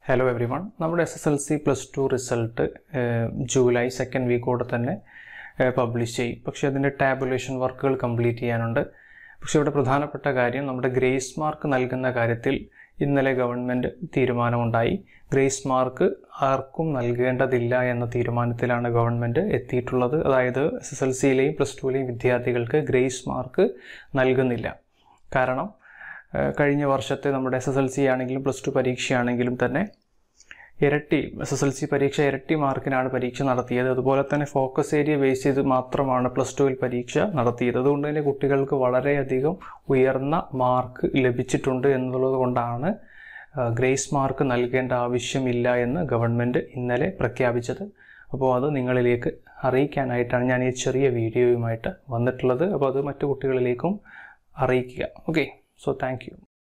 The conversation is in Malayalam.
Hello everyone. നമ്മുടെ SSLC +2 റിസൾട്ട് ജൂലൈ സെക്കൻഡ് വീക്കോടെ തന്നെ പബ്ലിഷ് ചെയ്യും. പക്ഷേ അതിൻ്റെ ടാബുലേഷൻ വർക്കുകൾ കംപ്ലീറ്റ് ചെയ്യാനുണ്ട്. പക്ഷേ ഇവിടെ പ്രധാനപ്പെട്ട കാര്യം നമ്മുടെ ഗ്രേസ് മാർക്ക് നൽകുന്ന കാര്യത്തിൽ ഇന്നലെ ഗവൺമെൻറ് തീരുമാനമുണ്ടായി. ഗ്രേസ് മാർക്ക് ആർക്കും നൽകേണ്ടതില്ല എന്ന തീരുമാനത്തിലാണ് ഗവൺമെൻറ് എത്തിയിട്ടുള്ളത്. അതായത് SSLCയിലെയും +2ലെയും വിദ്യാർത്ഥികൾക്ക് ഗ്രേസ് മാർക്ക് നൽകുന്നില്ല. കാരണം കഴിഞ്ഞ വർഷത്തെ നമ്മുടെ SSLC ആണെങ്കിലും +2 പരീക്ഷയാണെങ്കിലും തന്നെ SSLC പരീക്ഷ ഇരട്ടി മാർക്കിനാണ് പരീക്ഷ നടത്തിയത്. അതുപോലെ തന്നെ ഫോക്കസ് ഏരിയ ബേസ് ചെയ്ത് മാത്രമാണ് +2ൽ പരീക്ഷ നടത്തിയത്. അതുകൊണ്ട് തന്നെ കുട്ടികൾക്ക് വളരെയധികം ഉയർന്ന മാർക്ക് ലഭിച്ചിട്ടുണ്ട് എന്നുള്ളത് കൊണ്ടാണ് ഗ്രേസ് മാർക്ക് നൽകേണ്ട ആവശ്യമില്ല എന്ന് ഗവൺമെൻറ് ഇന്നലെ പ്രഖ്യാപിച്ചത്. അപ്പോൾ അത് നിങ്ങളിലേക്ക് അറിയിക്കാനായിട്ടാണ് ഞാൻ ഈ ചെറിയ വീഡിയോയുമായിട്ട് വന്നിട്ടുള്ളത്. അപ്പോൾ അത് മറ്റു കുട്ടികളിലേക്കും അറിയിക്കുക. Okay, so thank you.